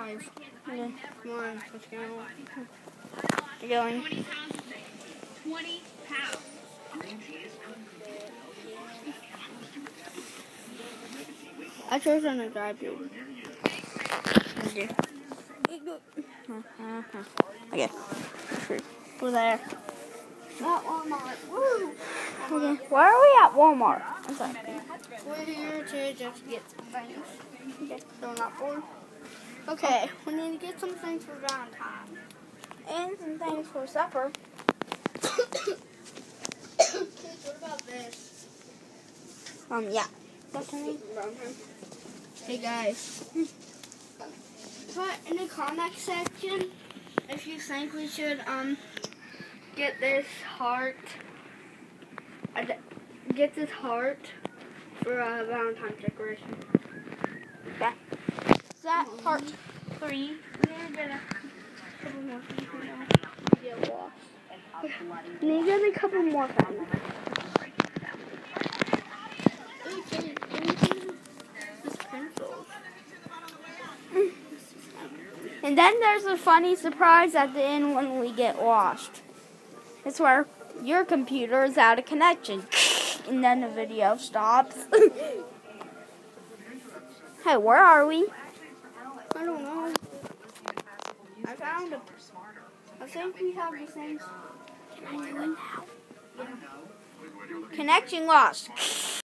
5. Yeah. Come on, let's go. You're going. 20 pounds. I chose on the drive-thru. Okay. Okay. We're there. At Walmart. Woo! Okay. Why are we at Walmart? I'm sorry. We're here to just get some things. Okay. So not bored. Okay, we need to get some things for Valentine's. And some things for supper. Kids, what about this? Yeah. What's her name? Hey guys. Put in the comment section if you think we should get this heart. Get this heart for a Valentine's decoration. Okay. Is that part 3? We need to get a couple more things to get washed. We need to get a couple more things. And then there's a funny surprise at the end when we get washed. It's where your computer is out of connection. And then the video stops. Hey, where are we? I don't know. I found it. I think we have the same. Connection lost.